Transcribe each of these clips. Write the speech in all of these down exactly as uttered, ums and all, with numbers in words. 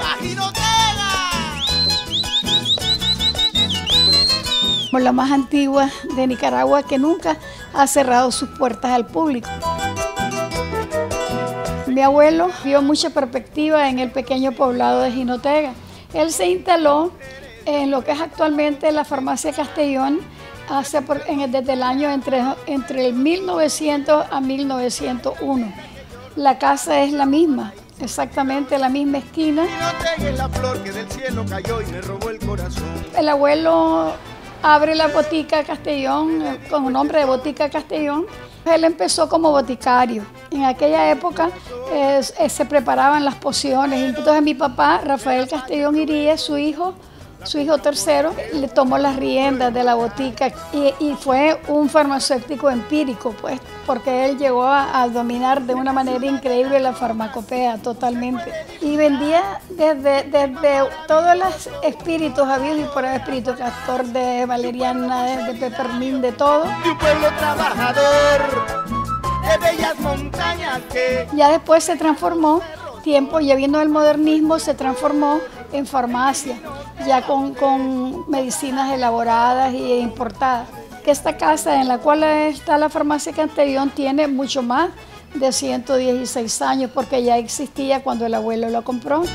¡La Jinotega! La más antigua de Nicaragua, que nunca ha cerrado sus puertas al público. Mi abuelo vio mucha perspectiva en el pequeño poblado de Jinotega. Él se instaló en lo que es actualmente la farmacia Castellón hace por, en, desde el año entre, entre el mil novecientos a mil novecientos uno. La casa es la misma, exactamente la misma esquina. Jinotega es la flor que del cielo cayó y me robó el corazón. El abuelo abre la botica Castellón, con el nombre de Botica Castellón. Él empezó como boticario. En aquella época eh, eh, se preparaban las pociones. Entonces mi papá, Rafael Castellón Iríez, su hijo, su hijo tercero, le tomó las riendas de la botica y, y fue un farmacéutico empírico, pues, porque él llegó a, a dominar de una manera increíble la farmacopea totalmente. Y vendía desde, desde todos los espíritus habidos y por el espíritu castor, de valeriana, de, de peppermint, de todo. De un pueblo trabajador, de bellas montañas que... Ya después se transformó, tiempo, ya viendo el modernismo, se transformó en farmacia, ya con, con medicinas elaboradas e importadas. Esta casa en la cual está la farmacia Castellón tiene mucho más de ciento dieciséis años, porque ya existía cuando el abuelo lo compró.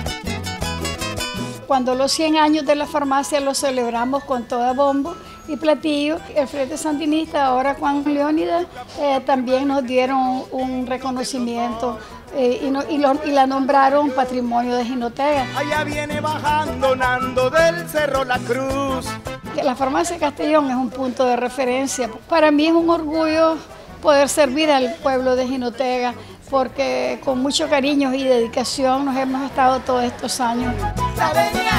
Cuando los cien años de la farmacia los celebramos con todo bombo y platillo, el Frente Sandinista, ahora Juan Leónidas, eh, también nos dieron un reconocimiento eh, y, no, y, lo, y la nombraron Patrimonio de Jinotega. Allá viene bajando Nando del Cerro La Cruz. La farmacia Castellón es un punto de referencia. Para mí es un orgullo poder servir al pueblo de Jinotega, porque con mucho cariño y dedicación nos hemos estado todos estos años.